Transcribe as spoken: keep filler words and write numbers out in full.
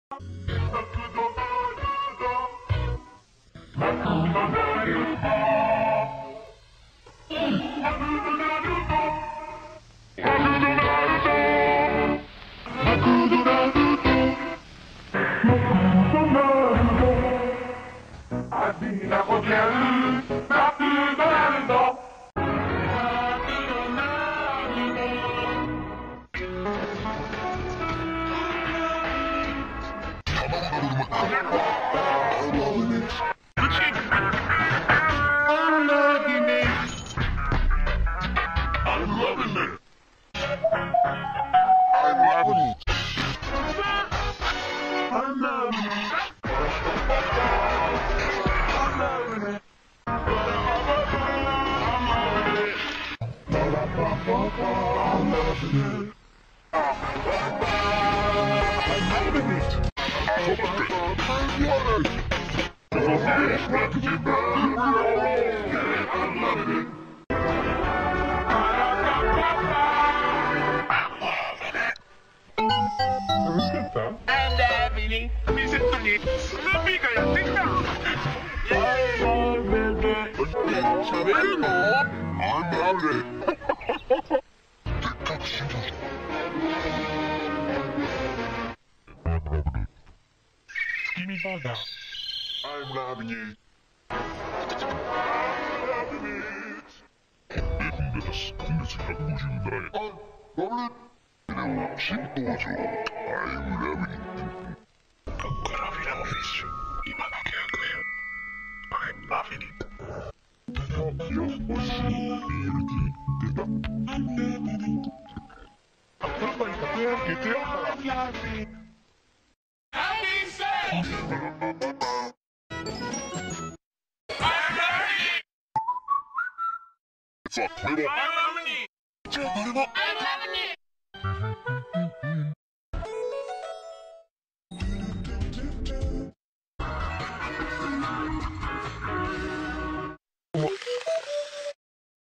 I'm loving it.です。今月ひゃくごじゅうななえん。あ、ラブレ。では、新登場。I'm loving it。ここからフィラムフィッシュ。今のひゃくえん。I'm loving it。いや、欲しい。ビールに出た。あ、これはひゃくえん。月曜から。さあ、これは。じゃあ、あれは。